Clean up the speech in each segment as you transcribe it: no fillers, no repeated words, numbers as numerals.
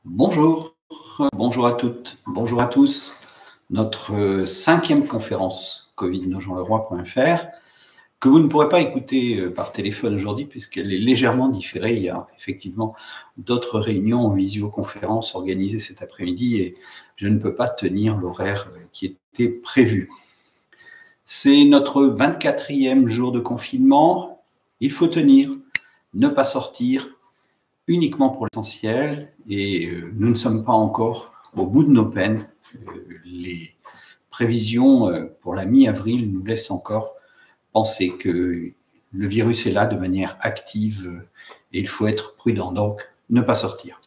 Bonjour, bonjour à toutes, bonjour à tous. Notre cinquième conférence covid-nogentleroy.fr que vous ne pourrez pas écouter par téléphone aujourd'hui puisqu'elle est légèrement différée. Il y a effectivement d'autres réunions en visioconférence organisées cet après-midi et je ne peux pas tenir l'horaire qui était prévu. C'est notre 24e jour de confinement. Il faut tenir, ne pas sortir, uniquement pour l'essentiel, et nous ne sommes pas encore au bout de nos peines. Les prévisions pour la mi-avril nous laissent encore penser que le virus est là de manière active et il faut être prudent, donc ne pas sortir.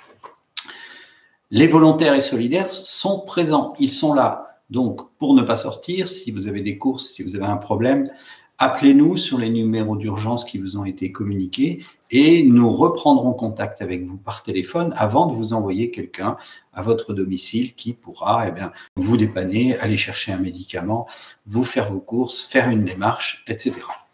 Les volontaires et solidaires sont présents, ils sont là. Donc pour ne pas sortir, si vous avez des courses, si vous avez un problème, appelez-nous sur les numéros d'urgence qui vous ont été communiqués et nous reprendrons contact avec vous par téléphone avant de vous envoyer quelqu'un à votre domicile qui pourra vous dépanner, aller chercher un médicament, vous faire vos courses, faire une démarche, etc.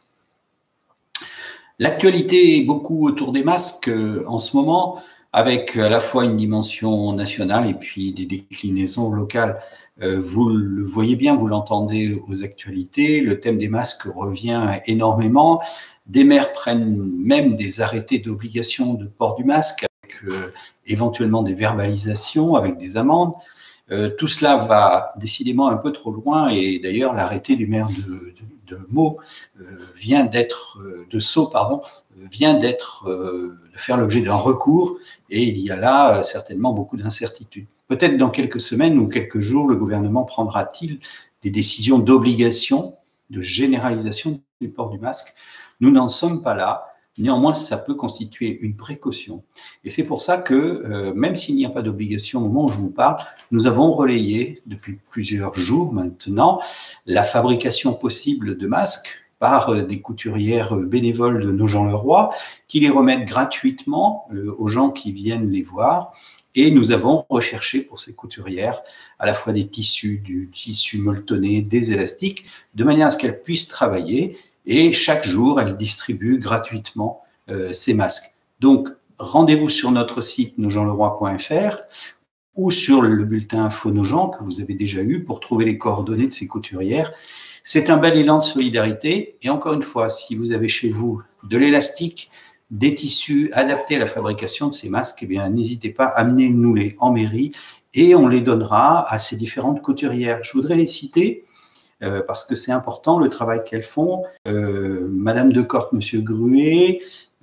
L'actualité est beaucoup autour des masques en ce moment, avec à la fois une dimension nationale et puis des déclinaisons locales. Vous le voyez bien, vous l'entendez aux actualités, le thème des masques revient énormément. Des maires prennent même des arrêtés d'obligation de port du masque, avec éventuellement des verbalisations, avec des amendes. Tout cela va décidément un peu trop loin et d'ailleurs l'arrêté du maire de Meaux vient d'être, de Sceaux, pardon, vient d'être, de faire l'objet d'un recours et il y a là certainement beaucoup d'incertitudes. Peut-être dans quelques semaines ou quelques jours, le gouvernement prendra-t-il des décisions d'obligation, de généralisation du port du masque. Nous n'en sommes pas là. Néanmoins, ça peut constituer une précaution. Et c'est pour ça que, même s'il n'y a pas d'obligation au moment où je vous parle, nous avons relayé depuis plusieurs jours maintenant la fabrication possible de masques par des couturières bénévoles de Nogent-le-Roi qui les remettent gratuitement aux gens qui viennent les voir. Et nous avons recherché pour ces couturières à la fois des tissus, du tissu molletonné, des élastiques, de manière à ce qu'elles puissent travailler. Et chaque jour, elles distribuent gratuitement ces masques. Donc, rendez-vous sur notre site nogentleroy.fr ou sur le bulletin Info Nogent que vous avez déjà eu pour trouver les coordonnées de ces couturières. C'est un bel élan de solidarité. Et encore une fois, si vous avez chez vous de l'élastique, des tissus adaptés à la fabrication de ces masques, eh bien, n'hésitez pas, amenez-nous-les en mairie et on les donnera à ces différentes couturières. Je voudrais les citer parce que c'est important le travail qu'elles font. Madame Decorte, Monsieur Gruet,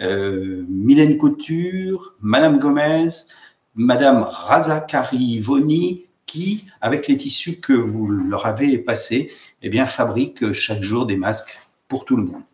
Mylène Couture, Madame Gomez, Madame Razakari Voni, qui, avec les tissus que vous leur avez passés, eh bien, fabriquent chaque jour des masques pour tout le monde.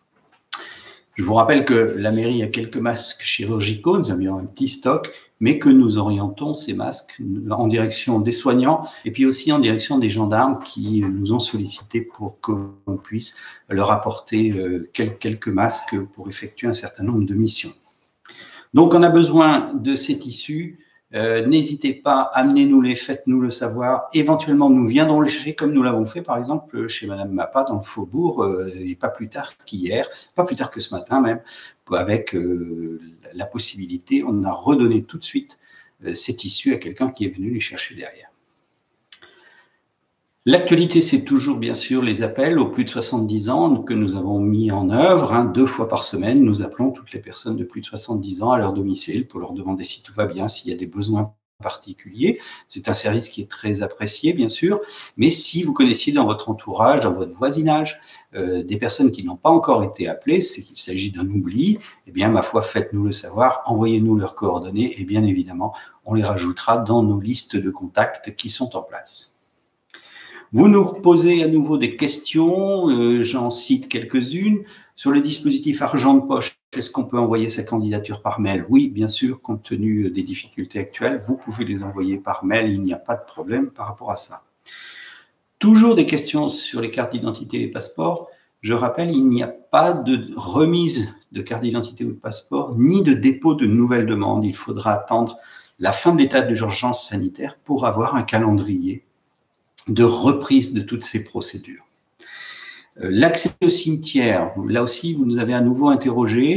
Je vous rappelle que la mairie a quelques masques chirurgicaux, nous avions un petit stock, mais que nous orientons ces masques en direction des soignants et puis aussi en direction des gendarmes qui nous ont sollicité pour qu'on puisse leur apporter quelques masques pour effectuer un certain nombre de missions. Donc on a besoin de ces tissus. N'hésitez pas, amenez-nous-les, faites-nous le savoir. Éventuellement, nous viendrons les chercher comme nous l'avons fait, par exemple, chez Madame Mappa dans le Faubourg, et pas plus tard qu'hier, pas plus tard que ce matin même, avec la possibilité, on a redonné tout de suite ces tissus à quelqu'un qui est venu les chercher derrière. L'actualité, c'est toujours, bien sûr, les appels aux plus de 70 ans que nous avons mis en œuvre. 2 fois par semaine, nous appelons toutes les personnes de plus de 70 ans à leur domicile pour leur demander si tout va bien, s'il y a des besoins particuliers. C'est un service qui est très apprécié, bien sûr, mais si vous connaissiez dans votre entourage, dans votre voisinage, des personnes qui n'ont pas encore été appelées, c'est qu'il s'agit d'un oubli, eh bien, ma foi, faites-nous le savoir, envoyez-nous leurs coordonnées et bien évidemment, on les rajoutera dans nos listes de contacts qui sont en place. Vous nous posez à nouveau des questions, j'en cite quelques-unes. Sur le dispositif argent de poche, est-ce qu'on peut envoyer sa candidature par mail? Oui, bien sûr, compte tenu des difficultés actuelles, vous pouvez les envoyer par mail, il n'y a pas de problème par rapport à ça. Toujours des questions sur les cartes d'identité et les passeports. Je rappelle, il n'y a pas de remise de carte d'identité ou de passeport, ni de dépôt de nouvelles demandes. Il faudra attendre la fin de l'état d'urgence sanitaire pour avoir un calendrier de reprise de toutes ces procédures. L'accès au cimetière, là aussi, vous nous avez à nouveau interrogé.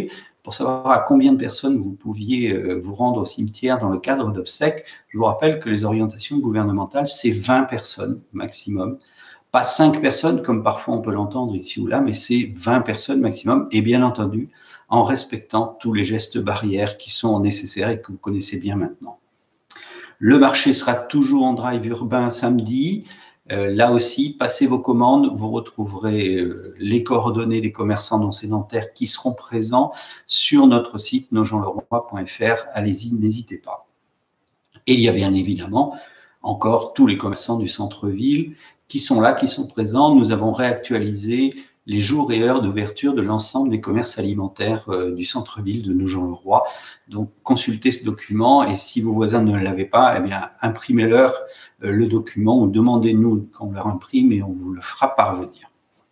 pour savoir à combien de personnes vous pouviez vous rendre au cimetière dans le cadre d'obsèques. Je vous rappelle que les orientations gouvernementales, c'est 20 personnes maximum. Pas 5 personnes, comme parfois on peut l'entendre ici ou là, mais c'est 20 personnes maximum, et bien entendu, en respectant tous les gestes barrières qui sont nécessaires et que vous connaissez bien maintenant. Le marché sera toujours en drive urbain samedi. Là aussi, passez vos commandes, vous retrouverez les coordonnées des commerçants non sédentaires qui seront présents sur notre site nogentleroy.fr. Allez-y, n'hésitez pas. Et il y a bien évidemment encore tous les commerçants du centre-ville qui sont là, qui sont présents. Nous avons réactualisé les jours et heures d'ouverture de l'ensemble des commerces alimentaires du centre-ville de Nogent-le-Roi. Donc, consultez ce document et si vos voisins ne l'avaient pas, eh bien, imprimez-leur le document ou demandez-nous qu'on leur imprime et on vous le fera parvenir.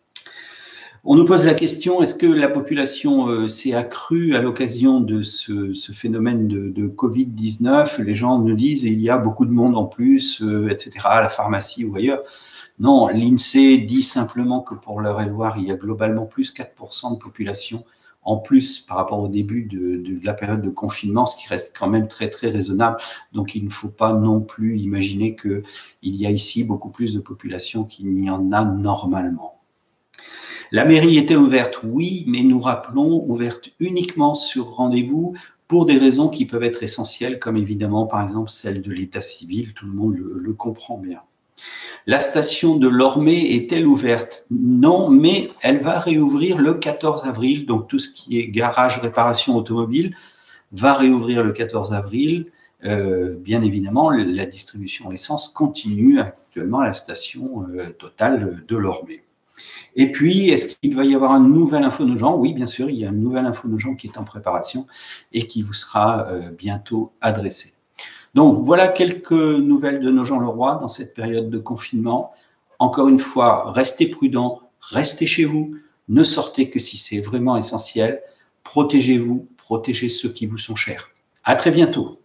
On nous pose la question, est-ce que la population s'est accrue à l'occasion de ce phénomène de Covid-19? Les gens nous disent, il y a beaucoup de monde en plus, etc., à la pharmacie ou ailleurs. Non, l'INSEE dit simplement que pour l'Eure-et-Loir, il y a globalement plus 4% de population en plus par rapport au début de la période de confinement, ce qui reste quand même très, très raisonnable. Donc, il ne faut pas non plus imaginer qu'il y a ici beaucoup plus de population qu'il n'y en a normalement. La mairie était ouverte, oui, mais nous rappelons, ouverte uniquement sur rendez-vous pour des raisons qui peuvent être essentielles, comme évidemment, par exemple, celle de l'état civil, tout le monde le comprend bien. La station de Lormay est-elle ouverte? Non, mais elle va réouvrir le 14 avril, donc tout ce qui est garage, réparation automobile va réouvrir le 14 avril. Bien évidemment, la distribution essence continue actuellement à la station Total de Lormay. Et puis, est-ce qu'il va y avoir un nouvel Info Nogent? Oui, bien sûr, il y a un nouvel Info Nogent qui est en préparation et qui vous sera bientôt adressé. Donc, voilà quelques nouvelles de Nogent-le-Roi dans cette période de confinement. Encore une fois, restez prudents, restez chez vous, ne sortez que si c'est vraiment essentiel. Protégez-vous, protégez ceux qui vous sont chers. À très bientôt.